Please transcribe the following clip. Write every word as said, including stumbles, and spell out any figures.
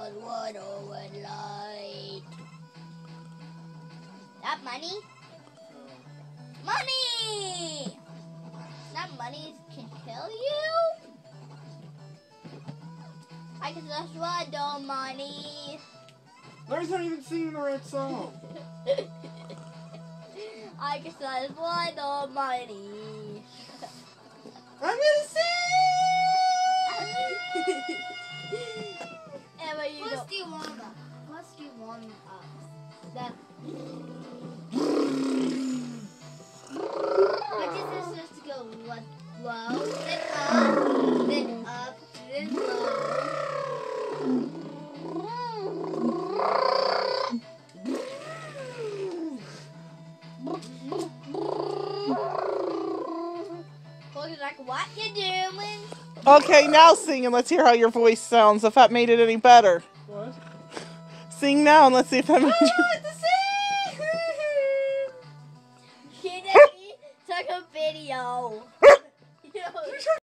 just want to light. That money? Money! That money can kill you? I can just want no money. Larry's not even singing the right song. I can just want no money. I'm gonna sing! Emma, you What don't. do you want? What do you want us? That. But this is just to go what, low, then up, then up, then low. Looks like what you doing? Okay, now sing and let's hear how your voice sounds, if that made it any better. What? Sing now and let's see if that made I you... want to sing! She took a video.